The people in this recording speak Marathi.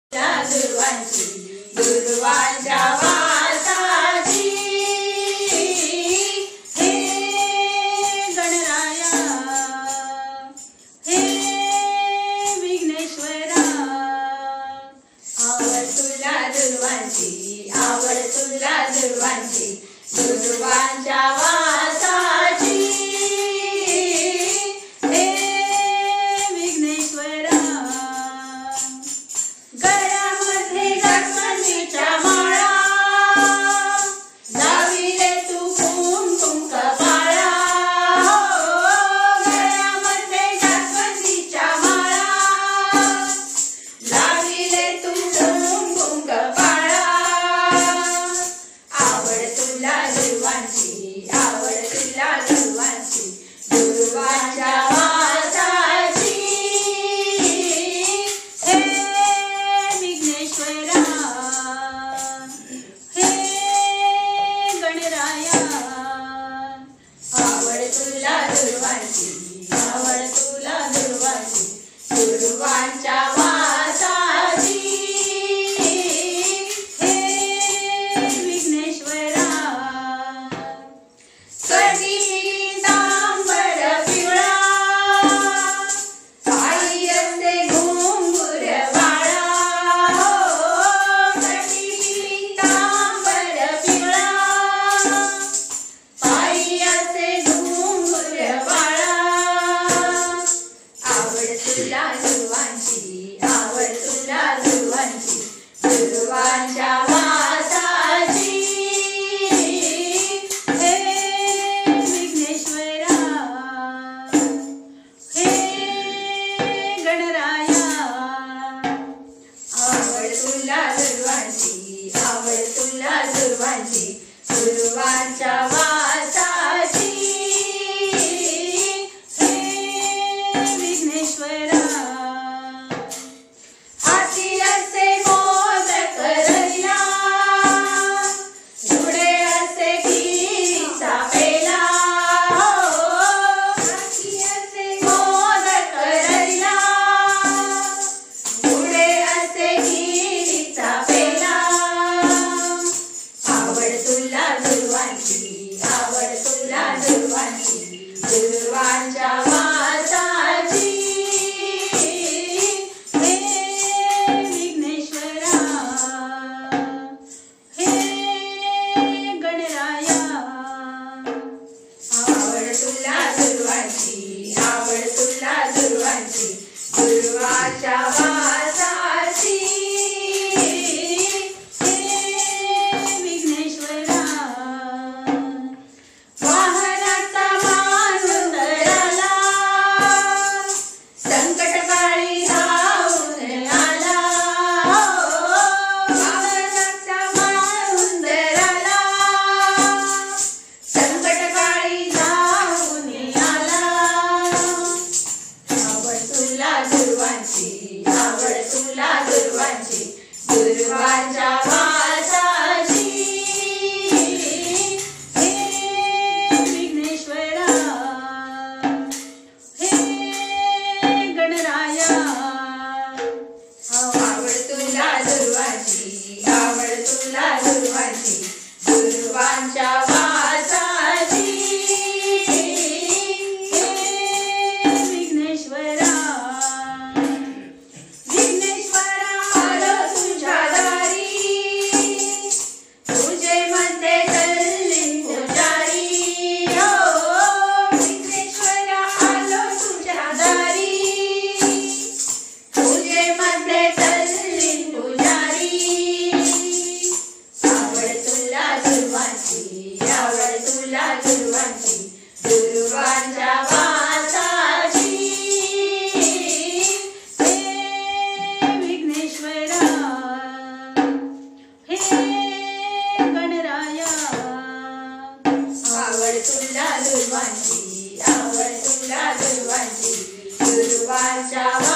दुर्वांची दुर्वांच्या वासाची हे गणराया हे विघ्नेश्वरा आवड तुला दुर्वांची आवड तुला दुर्वांची दुर्वांच्या वासाची हे विघ्नेश्वरा गळ्यामध्ये जास्वंदीच्या माळा लाविले तू कुंकुम कपाळा गळ्यामध्ये जास्वंदीच्या माळा लाविले तू कुंकुम कपाळा आवड तुला दुर्वांची आवड तुला दुर्वांची दुर्वांच्या वासाची हे विघ्नेश्वरा हे गणराया आवड तुला दुर्वांची आवड तुला दुर्वांची दुर्वांच्या वासाची हे विघ्नेश्वरा कधी तांबड पिवळा पायी असते घुंगुर बाळा कधी तांबड पिवळा पायी असते घुंगुर बाळा आवड तुला दुर्वांची आवड तुला दुर्वांची दुर्वांच्या वासाची हे विघ्नेश्वरा हे गणराया आवड तुला दुर्वांची आवड तुला दुर्वांची दुर्वांच्या वासाची हे विघ्नेश्वरा हाती असे मोदक रहिला पुढे असे खीरीचा पेला हाती असे मोदक रहिला पुढे असे खीरीचा पेला आवड तुला दुर्वांची आवड तुला दुर्वांची दुर्वांच्या वासाची हे विघ्नेश्वरा हे गणराया आवड तुला दुर्वांची आवड तुला दुर्वांची दुर्वांच्या वासाची हे विघ्नेश्वरा वाहनाचा मानून दळाला संकटकाळी धावून आला वाहनाचा मानून दळाला संकटकाळी धावून आला आवड तुला दुर्वांची आवड तुला दुर्वांची दुर्वांच्या वासाची हे विघ्नेश्वरा हे गणराया आवड तुला दुर्वांची आवड तुला दुर्वांची दुर्वांच्या वासाची हे विघ्नेश्वरा विघ्नेश्वरा आलो तुझ्या दारी तुझे मध्ये तल्लीन पुजारी हो विघ्नेश्वरा आलो तुझ्या दारी तुझे मध्ये तल्लीन पुजारी आवड तुला दुर्वांची आवड तुला दुर्वांची दुर्वांच्या वासाची हे विघ्नेश्वरा हे गणराया आवड तुला दुर्वांची आवड तुला दुर्वांची दुर्वांच्या